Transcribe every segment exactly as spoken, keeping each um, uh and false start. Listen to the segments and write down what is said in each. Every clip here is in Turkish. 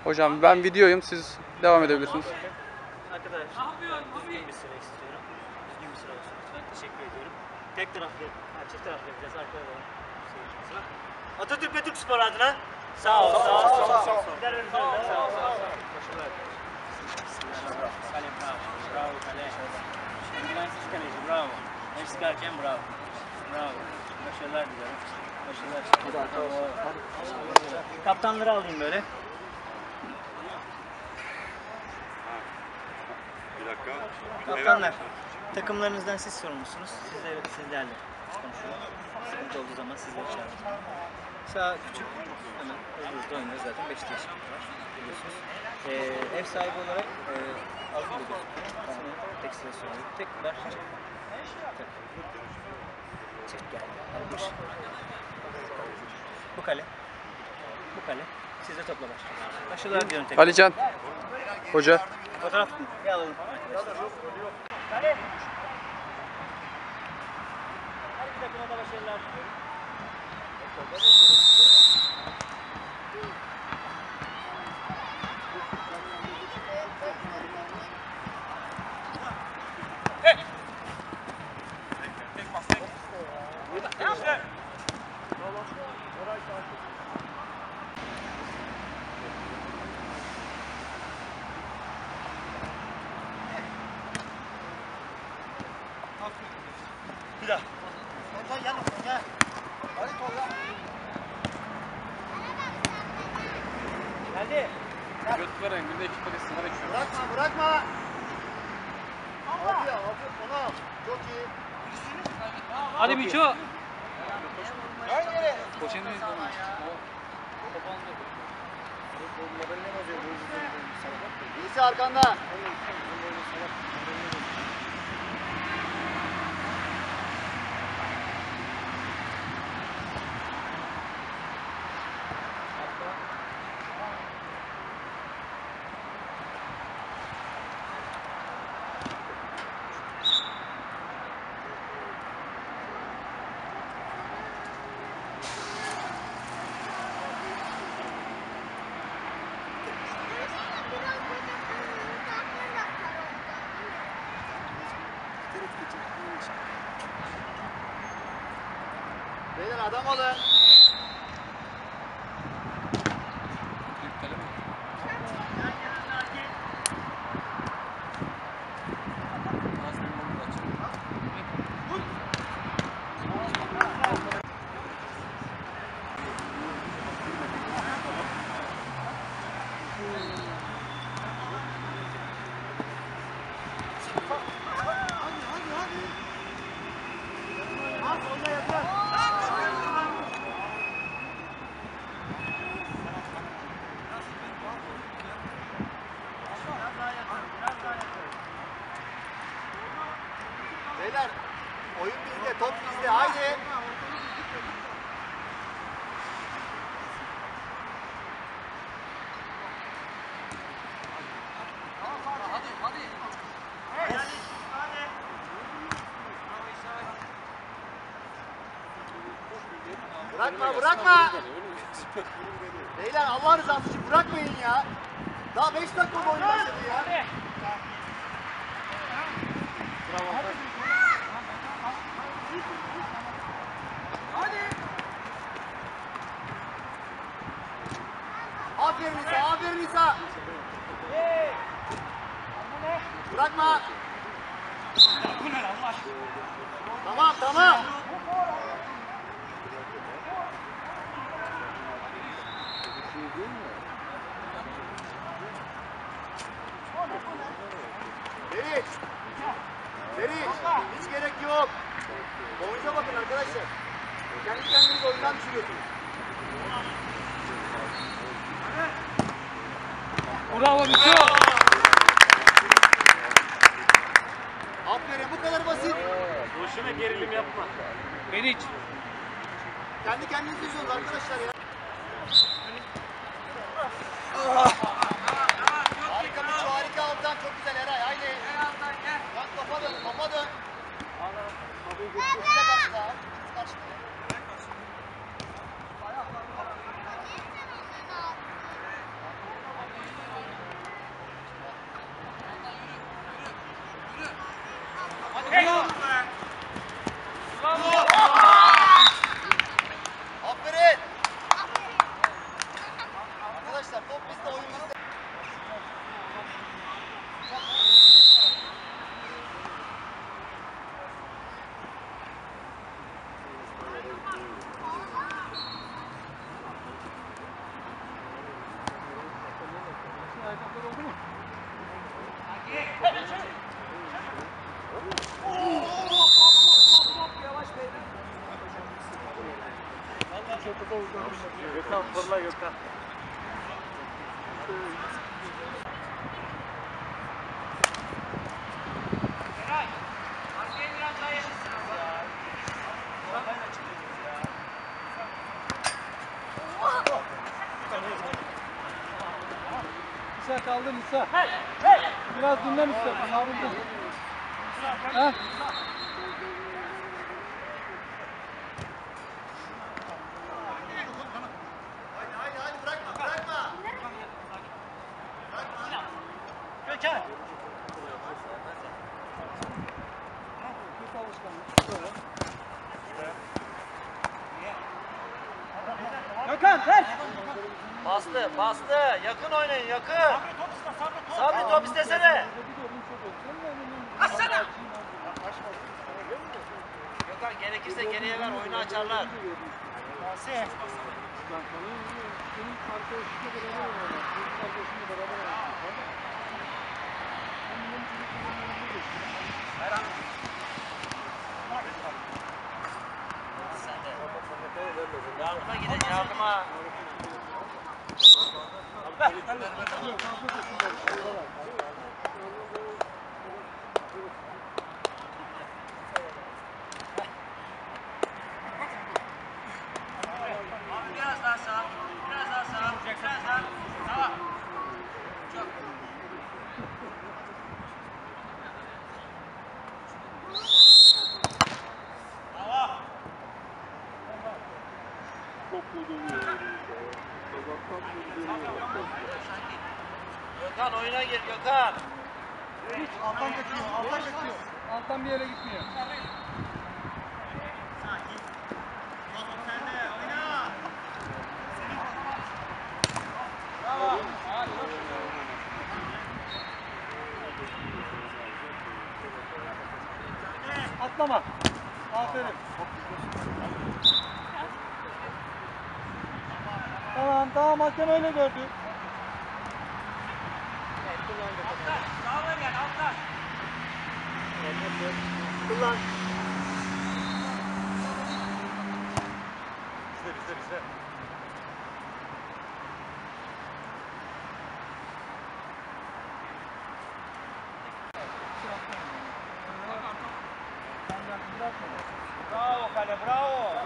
Hocam ben videoyum, siz devam edebilirsiniz. Arkadaşlar düzgün bir sıra istiyorum. Düzgün bir sıra olsun lütfen. Teşekkür ediyorum. Tek taraflı, yani çift taraflı yapacağız. Arkada da seyircimiz var. Atatürk ve Türk Spor adına sağ ol, sağ ol, sağ ol. Sağ ol, sağ ol. Sağ ol, sağ ol. Başarılar. Kale bravo. Bravo kale. Engilensiz kaleci bravo. Hep sıkarken bravo. Bravo. Başarılar diliyorum. Başarılar. Kaptanları alayım böyle. Bir dakika. Kaptanlar, takımlarınızdan siz sorumlusunuz. Sizle, sizlerle konuşuyorum. Sıkıntı olduğu zaman sizleri çağırıyorum. Sağ küçük, hemen hızlı oynuyoruz zaten. beş değişiklik var, biliyorsunuz. Ee, ev sahibi olarak e, az bile gözüküyor. Tamam, tek sıra söylüyorum. Tek var, çift. Tek. Çift geldi. Yani bir. Bu kale. Bu kale. Siz de topla başlayın. Başarılar diyorum tekrar. Alican, hoca. Fotoğraf mı? Bir alalım. Kale. Her iki takıma da başarılar diliyorum. Bir daha. Oradan yan olsun gel. Hadi Tolga. Geldi. Götüren günde iki kere sınır ekşiyor. Bırakma, bırakma. Abi, abi, onu al. Çok iyi. Hadi Miço. Gel yere. Koçen'in İyisi arkanda. Beyler adam olun. Beyler, oyun bizde, top bizde, haydi. Bırakma, bırakma. Beyler Allah rızası için bırakmayın ya. Daha beş dakika oyun başladı ya. Bravo. Aferin İsa, aferin İsa. Bırakma. Tamam, tamam. Meriç. Meriç. Hiç gerek yok. Oyunca bakın arkadaşlar. Kendi kendinizi oyundan düşürüyorsunuz. Bravo Miço. Aferin, bu kadar basit. Boşuna gerilim yapma. Meriç. Kendi kendinizi düşürüyorsunuz arkadaşlar ya. Harika Miço, harika alttan, çok güzel Eray, haydi. Bak topa dön, topa dön. Bize karşıda, biz karşıda. Gökhan fırla Gökhan. İsa kaldır İsa. Biraz dinlen İsa. Savruldu. Ha? Haydi haydi bırakma bırakma. Gökhan. Gökhan ters. Bastı, bastı. Yakın oynayın, yakın. Sabri top istesene. Açsana. Gökhan gerekirse geriye ver, oyunu açarlar. Nasıl? Yardıma gidin, yardıma. Biraz daha sağ, biraz daha sağ, biraz daha sağ. Çok. Gökhan oyuna gir Gökhan. Alttan kaçıyor. Alttan kaçıyor. Alttan bir yere gitmiyor. Bravo. Atlama. Aferin. Tamam tamam hakem öyle gördü. Alttan, sağına gel alttan. Kullan. Bizde bizde bizde. Bravo kale, bravo.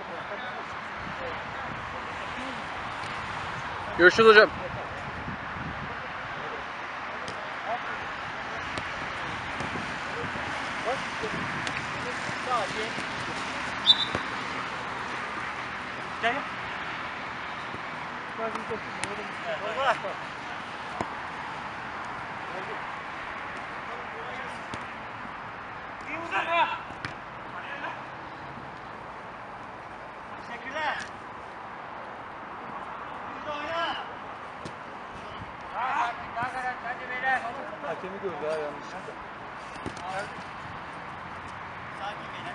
Görüşürüz hocam. Gel. Baba. İyi uzatma. Teşekkürler. Hızlı oyna. Daha daha kadar hadi beyler. Hakemi gördü ha yanlışlıkla. Sakin beyler.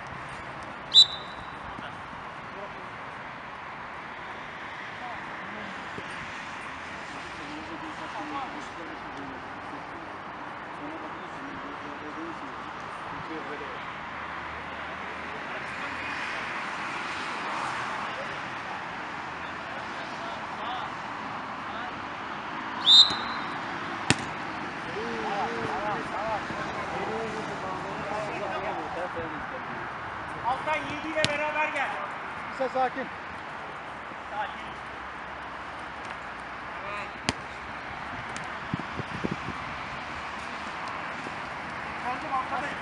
Alttan yedi ile beraber gel. İsa sakin. Sakin. Kaldım altadayım.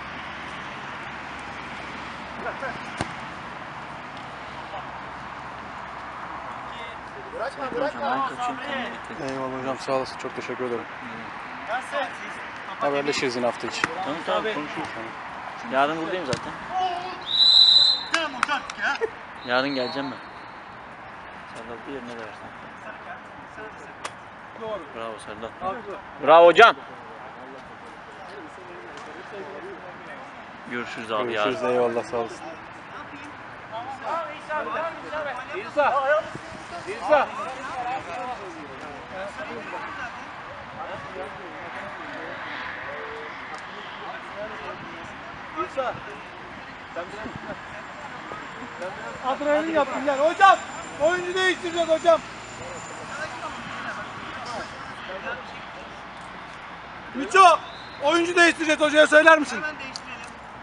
Bırakma bırakma. Eyvallah hocam sağ olasın. Çok teşekkür ederim. Nasıl? Haberleşiriz yine hafta içi. Tamam tamam konuşuruz tamam. Yarın buradayım zaten. Tamam uzattık ya. Yarın geleceğim ben. Serdar bir yerine de versen. Doğru. Bravo Serdar. Haklı. Bravo hocam. Görüşürüz abi Görüşürüz yarın. eyvallah sağ olasın. İsa. İsa. İsa. Sen biraz adrenalin yaptın lan hocam. Oyuncu değiştireceğiz hocam. Miço, oyuncu değiştireceğiz hocaya söyler misin? Hemen değiştirelim.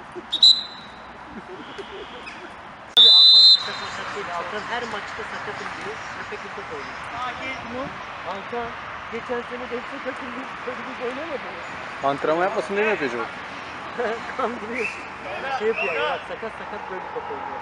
Altan her maçta sakatım diyor. Sürekli top oynuyor. Akil. Altan geçen sene de hepsi takıldı. Takıldı oynamadı mı? Antrenman yapmasın diye mi yapıyor acaba? Kandırıyor. Şey yapıyor ya, bak sakat sakat böyle top oynuyor.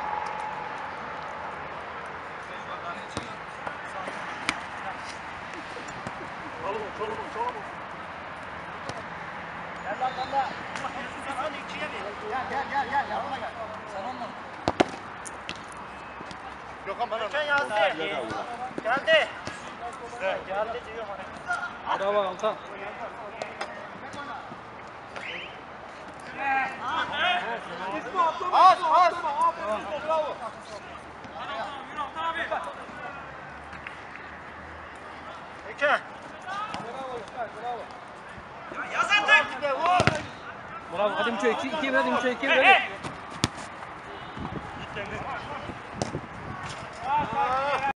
Gel lan lan lan. Gel gel gel gel yanıma gel. Sen onunla. Gökhan bana. Geçen yazdı. Geldi. Geldi diyor. Bravo Altan. Az az. Bravo. Geçen. Bravo. Hadi Miço iki iki hadi Miço iki hadi.